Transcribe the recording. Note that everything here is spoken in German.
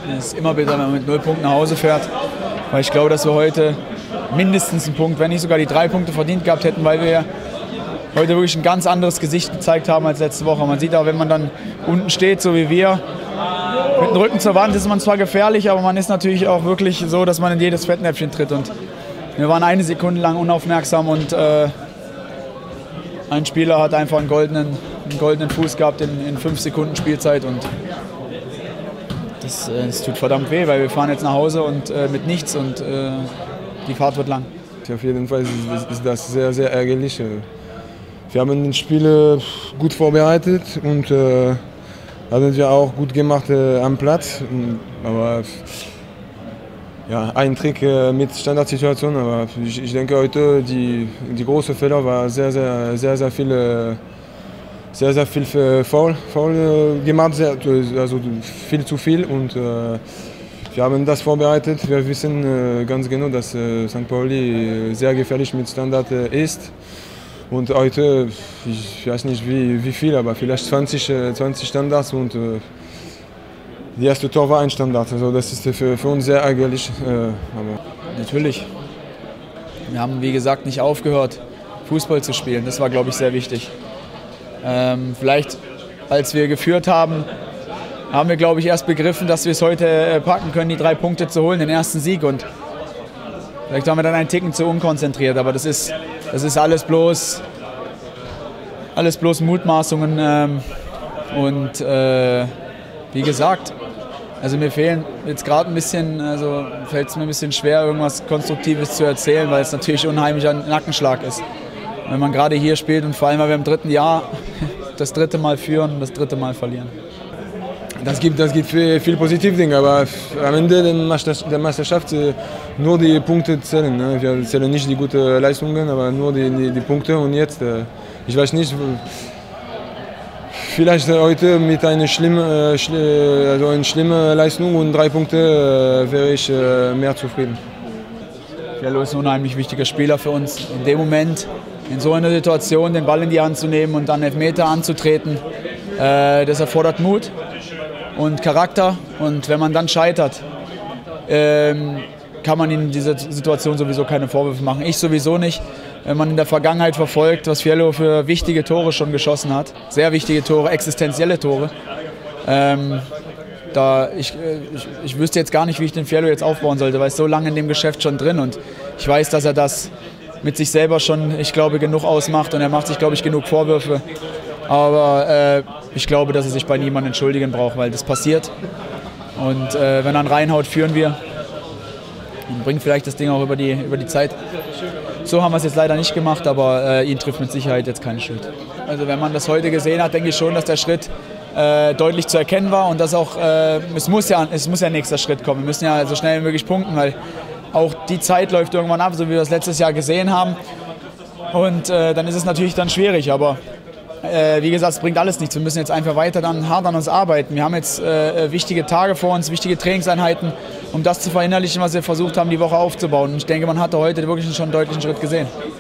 Es ist immer bitter, wenn man mit 0 Punkten nach Hause fährt. Weil ich glaube, dass wir heute mindestens einen Punkt, wenn nicht sogar die 3 Punkte verdient gehabt hätten, weil wir heute wirklich ein ganz anderes Gesicht gezeigt haben als letzte Woche. Man sieht auch, wenn man dann unten steht, so wie wir, mit dem Rücken zur Wand ist man zwar gefährlich, aber man ist natürlich auch wirklich so, dass man in jedes Fettnäpfchen tritt. Und wir waren eine Sekunde lang unaufmerksam und ein Spieler hat einfach einen goldenen Fuß gehabt in 5 Sekunden Spielzeit. Und das tut verdammt weh, weil wir fahren jetzt nach Hause und mit nichts und die Fahrt wird lang. Auf jeden Fall ist das sehr, sehr ärgerlich. Wir haben das Spiel gut vorbereitet und haben wir auch gut gemacht am Platz. Aber ja, ein Trick mit Standardsituation. Aber ich denke heute die große Fehler war sehr viel Foul gemacht, also viel zu viel. Und wir haben das vorbereitet. Wir wissen ganz genau, dass St. Pauli sehr gefährlich mit Standard ist. Und heute, ich weiß nicht wie viel, aber vielleicht 20 Standards und das erste Tor war ein Standard. Also das ist für uns sehr ärgerlich. Aber natürlich. Wir haben, wie gesagt, nicht aufgehört, Fußball zu spielen. Das war, glaube ich, sehr wichtig. Vielleicht, als wir geführt haben, haben wir, glaube ich, erst begriffen, dass wir es heute packen können, die 3 Punkte zu holen, den ersten Sieg. Und vielleicht waren wir dann einen Ticken zu unkonzentriert, aber das ist alles bloß Mutmaßungen. Wie gesagt, also mir fehlen jetzt gerade ein bisschen, also fällt es mir ein bisschen schwer, irgendwas Konstruktives zu erzählen, weil es natürlich unheimlich ein Nackenschlag ist. Wenn man gerade hier spielt und vor allem, weil wir im 3. Jahr das 3. Mal führen und das 3. Mal verlieren. Das gibt viel positive Dinge, aber am Ende der Meisterschaft nur die Punkte zählen. Ne? Wir zählen nicht die guten Leistungen, aber nur die Punkte. Und jetzt, ich weiß nicht, vielleicht heute mit einer schlimmen Leistung und 3 Punkte wäre ich mehr zufrieden. Fiello ist ein unheimlich wichtiger Spieler für uns. In dem Moment, in so einer Situation, den Ball in die Hand zu nehmen und dann Elfmeter anzutreten, das erfordert Mut und Charakter. Und wenn man dann scheitert, kann man in dieser Situation sowieso keine Vorwürfe machen. Ich sowieso nicht. Wenn man in der Vergangenheit verfolgt, was Fiello für wichtige Tore schon geschossen hat, sehr wichtige Tore, existenzielle Tore, ich wüsste jetzt gar nicht, wie ich den Fiello jetzt aufbauen sollte, weil er ist so lange in dem Geschäft schon drin und ich weiß, dass er das mit sich selber schon, ich glaube, genug ausmacht und er macht sich, glaube ich, genug Vorwürfe. Aber ich glaube, dass er sich bei niemandem entschuldigen braucht, weil das passiert. Und wenn er ihn reinhaut, führen wir und bringen vielleicht das Ding auch über die Zeit. So haben wir es jetzt leider nicht gemacht, aber ihn trifft mit Sicherheit jetzt keine Schuld. Also wenn man das heute gesehen hat, denke ich schon, dass der Schritt deutlich zu erkennen war und dass auch, es muss ja ein nächster Schritt kommen. Wir müssen ja so schnell wie möglich punkten, weil auch die Zeit läuft irgendwann ab, so wie wir es letztes Jahr gesehen haben. Und dann ist es natürlich dann schwierig, aber wie gesagt, es bringt alles nichts. Wir müssen jetzt einfach weiter dann hart an uns arbeiten. Wir haben jetzt wichtige Tage vor uns, wichtige Trainingseinheiten, um das zu verinnerlichen, was wir versucht haben, die Woche aufzubauen. Und ich denke, man hatte heute wirklich schon einen deutlichen Schritt gesehen.